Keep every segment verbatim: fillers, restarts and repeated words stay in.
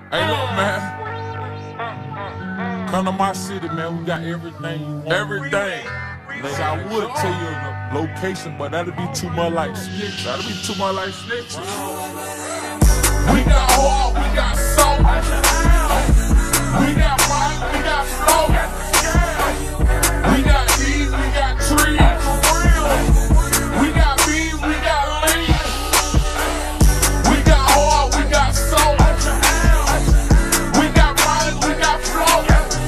Hey, look, man. Come to my city, man. We got everything you want. Everything. Like, I would tell you the location, but that'd be too much like snitch. That'd be too much like snitches. We got hard, we got soul. We got mic, we got flow. We got these, we got trees. We got beans, we got lean. We got hard, we got soul. We got mic, we got flow.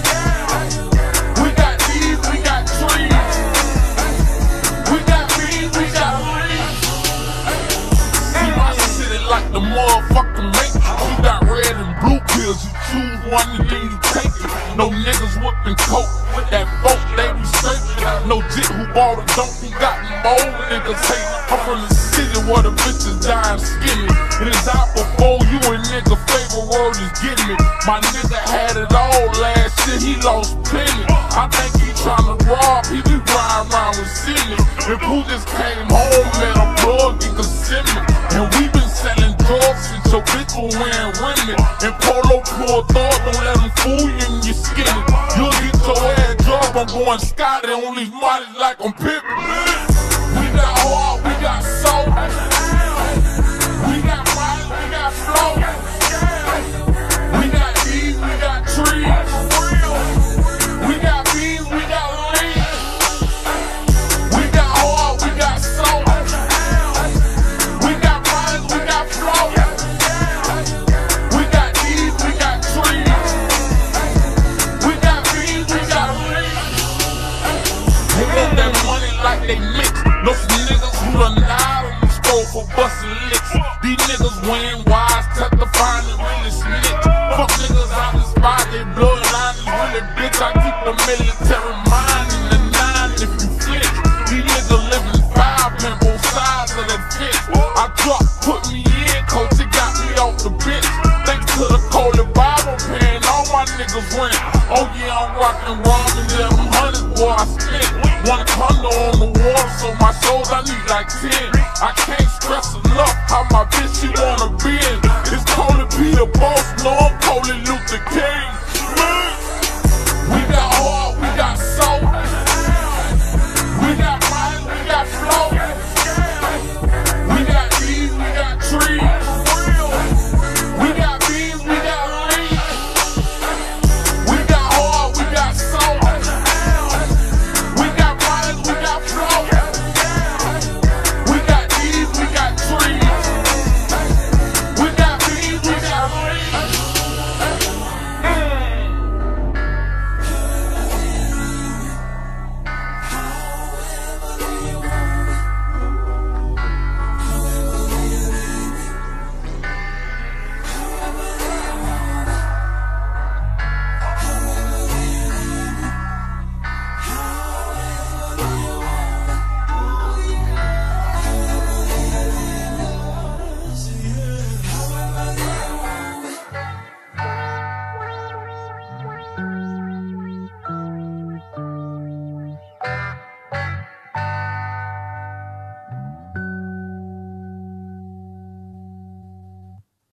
We got these, we got trees. We got beans, we got lean. See my city like the motherfucking make. You got red and blue pills, you choose one and then you take it. No niggas whipping coke with that boat, they be straight. No jit who bought a dope, who got more niggas hate. I'm from the city where the bitches dying skinny. It is out before you and nigga favorite word is getting it. My nigga had it all last year, he lost plenty. I think he tryna rob, he be riding around with Sydney. If who just came home, man, I'm plug in Kissimmee. And we been selling drugs since your bitch was wearing women. And Polo pulled thought, don't let them fool you and you skinny. You'll get your ass dropped, I'm going Scotty on these models like I'm Pippin. We got hard, we got soul. We got mic, we got flow. We got these, we got trees. We got beans, we got lean. We got hard, we got soul. We got mic, we got flow. We got these, we got trees. We got beans, we got lean. They want that money like they mix. No some niggas who done died on the scroll for bustin' licks. These niggas wearing wise, testifying and really snitch. Fuck niggas out the spot, they bloodline is really bitch. I keep the military mind in the nine if you flinch. These niggas living five men both sides of the fence. I drop, put me in, coach, it got me off the bench. Thanks to the Kolyon Bible paying all my niggas rent. Oh yeah, I'm rockin' ramen, yeah, them hundreds, boy, I spent. One condo on the water, so my shows I need like ten. I can't stress enough how my bitch she wanna be.